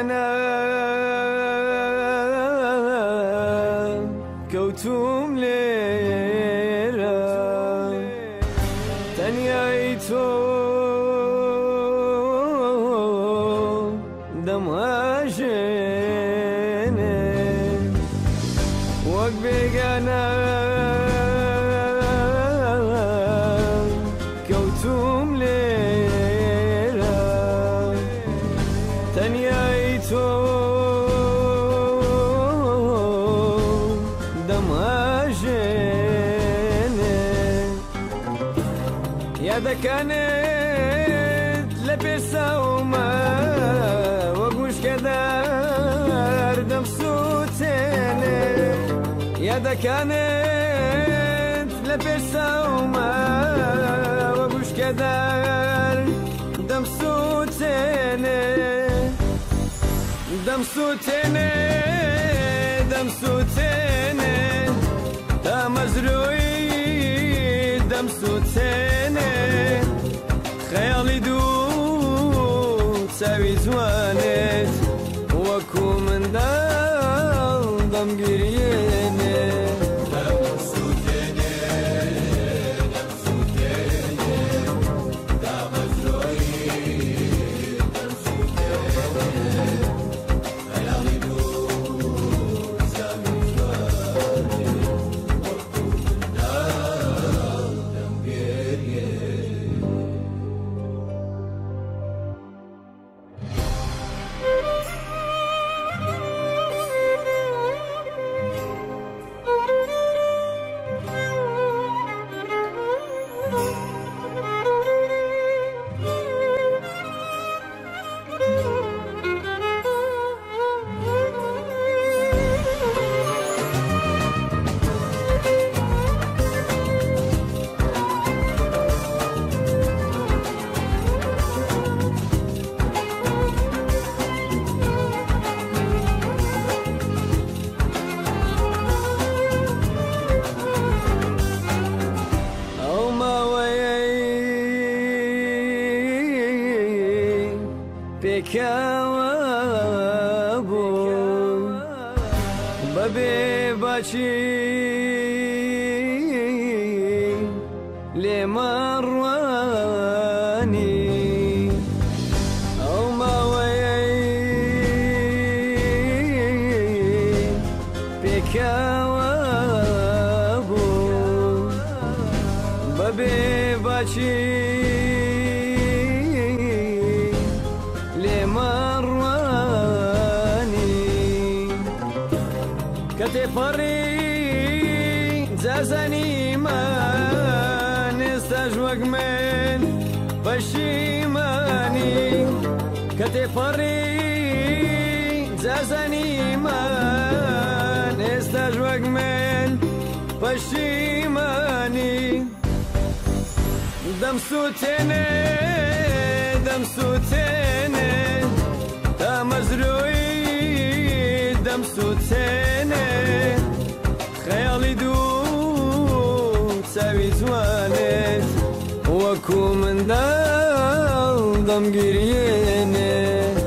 بێگانە کەوتوم لێرە تەنیای تۆ دەمهاژێنێ وەک بێگانە کەوتوم لێرە تەنیای تۆ دەمهاژێنێ یادەکانت لە پێساومە وەک وشکەدار دەمسووتێنێ یادەکانت لە پێساومە وەک وشکەدار دەمسووتێنێ دەمسووتێنێ دەمسووتێنێ تا مەزروی دەمسووتێنێ خەیاڵی دوو چاوی جوانێت وەکو منداڵ دەمگریێنێ پێکەوە بوو بەبێ باچی لێمەڕوانی ئەو ماوەیەی پێکەوە بوو بەبێ باچی کە تێپەڕی جازانیمان ئێستاش وەک من پەشیمانی کە تێپەڕی جازانیمان ئێستاش وەک من پەشیمانی دەمسووتێنێ دەمسووتێنێ تا مەزروی دەمسووتێنێ خەیاڵی دوو چاوی جوانێت وەکو منداڵ دەمگریێنێ